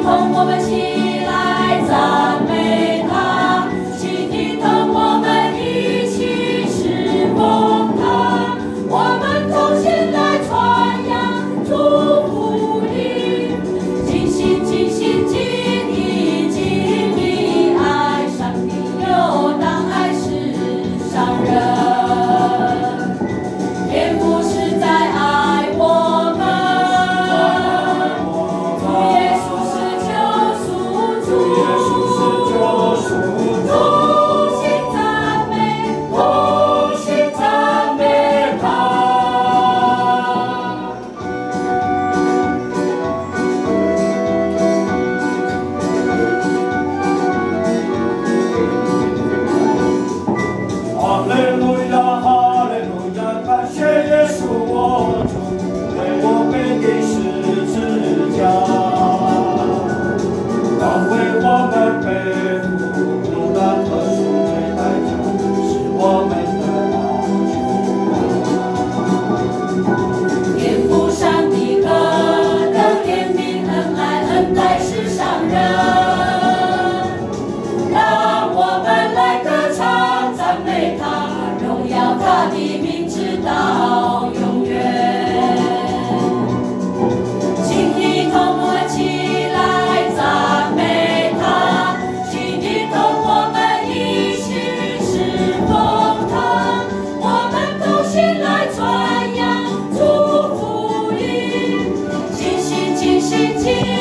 同我们起来赞美他，请你同我们一起侍奉他，我们同心来传扬祝福你，尽心尽心尽意尽力爱上你，又当爱世上人，天父实在爱我们。他的名直到永远，请你同我起来赞美他，请你同我们一起侍奉他，我们同心来传扬祝福你，尽心尽心尽